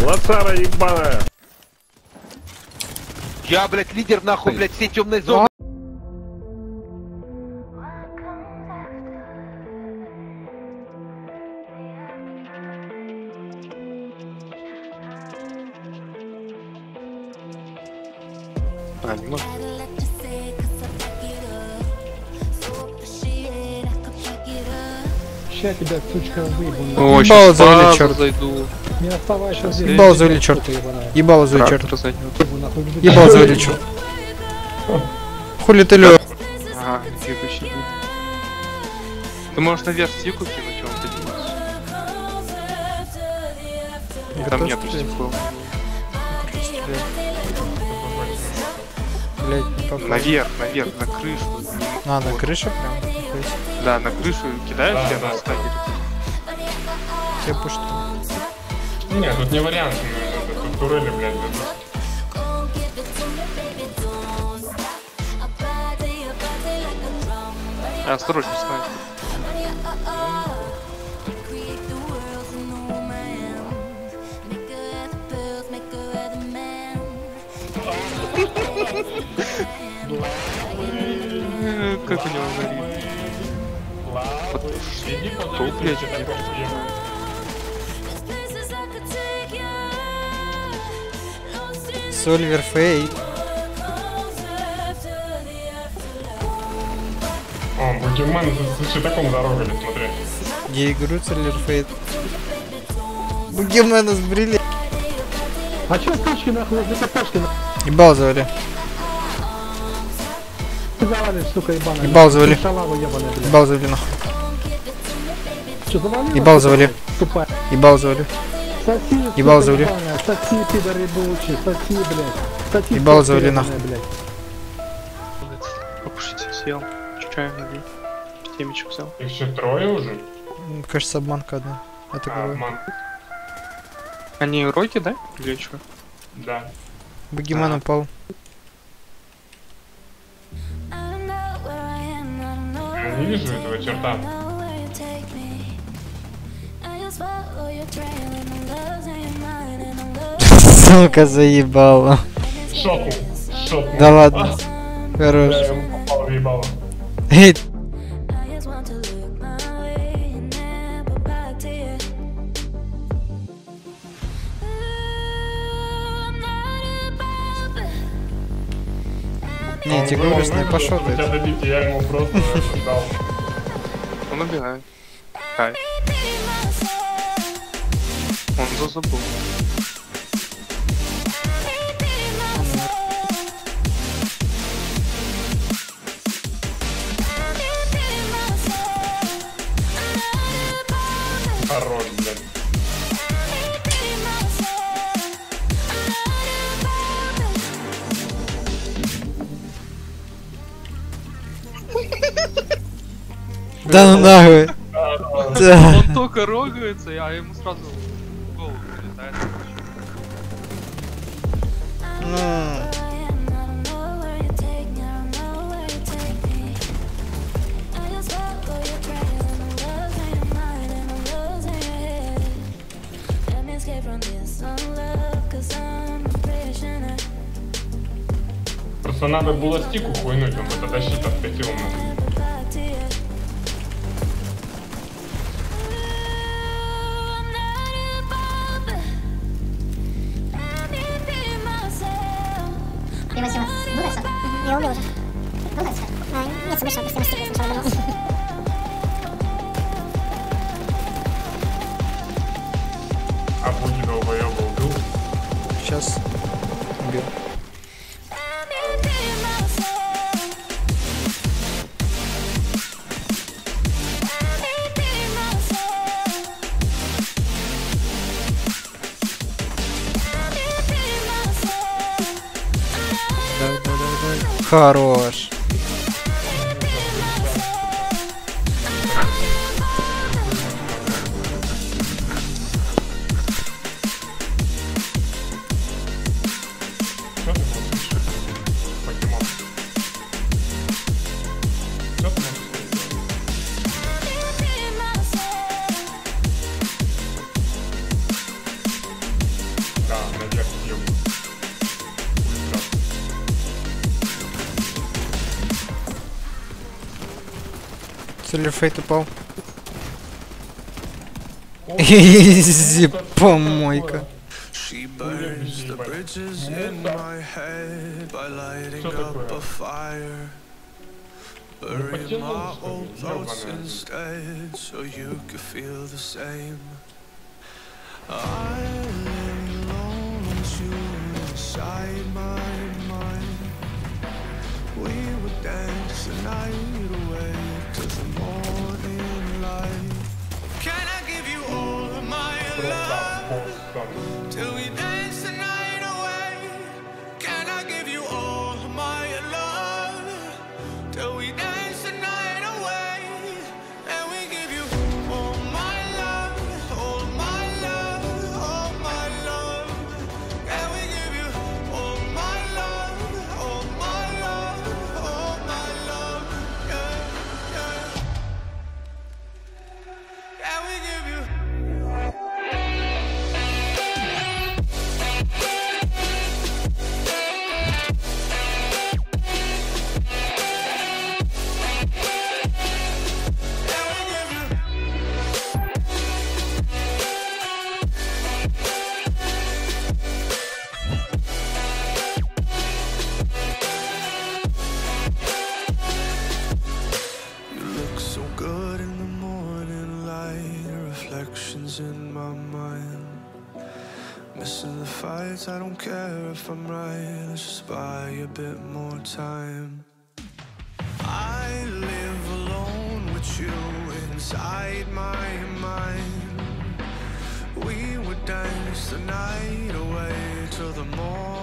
Лоцара ебаная! Я, блядь, лидер нахуй, блядь, всей темной зоны. А, не может. Ща тебя, сучка, выебу. О, Ебало сейчас завели, базу черт. зайду. Не оставайся здесь. Ебало завели, черт. Ебало завели, черт. Трактор зайдет. Ебало завели, черт. Хули ты, Лёх? Ага, тихо сидит. Ты можешь наверх стику кинуть, он поднимется. Там нету стекла. Блять, не попал. Наверх, на крышу. А, на крыше прям? Да, на крышу кидаешь, я на стагере. Я пушу. Нет, тут не вариант, тут турели, блядь, дадут. Осторожно, ставь. Как у него горит? Иди Кто, блядь, Сольвер Фейк. О, Бугимен с Читаком дорогали, смотри. Я игру Сольвер Фейк. Бугимена сбрили. А чё скачки нахуй возле капошки нахуй? Ебал завали. Ты завалишь, сука, ебаная. Ебал завали. Шалава ебаная, блядь. Ебал завали нахуй. Чё, завалила? Ебал завали. Тупая. Ебал завали. Соси, Ебал сука, завали. ебаная. Соси, пидор ебучий. Соси, блядь. Соси, Ебал сука, завали, ебаная, нахуй. блядь. Покушайте, съел. Чаем налил. Темечек взял. Их еще трое уже? Кажется, обманка одна. Это А, говорю. обман. Они уроки, да? Или что? Да. Бугимен упал. Я не вижу этого черта. Сука, заебала. Шотнул. Шотнул. Да ладно. Хорош. Да, ему попало, въебало. Эй, не, я тебе говорю, снайпашот Тебя это. добить, я ему просто дал. Он убегает. Кайф. Он зазабыл. Хорош, блядь. Да ну нахуй. Да. Он только рогается, а ему сразу в голову прилетает. Ну. Просто надо было стику хуйнуть, он бы тогда щит откатил ему. Я убил уже. Ну да, нет смысла, просто я стикаю сначала думал. А Буги долбоёба убил. Сейчас убил. Хорош. Что ты можешь? Покемон. Что ты можешь сделать? Стеллерфейт упал. Изи, помойка. She burns the bridges in my head by lighting up a fire. Bury my old thoughts instead so you could feel the same. I lay alone with you inside my mind. We would dance the night away till the morning light. Can I give you all of my love till we dance the night away? Can I give you all of my love till we dance the night away? And we give you all my love, all my love, all my love. And we give you all my love, all my love, all my love. Yeah, yeah. And we give you. So good in the morning light, reflections in my mind. Missing the fights, I don't care if I'm right. Let's just buy a bit more time. I live alone with you inside my mind. We would dance the night away till the morning.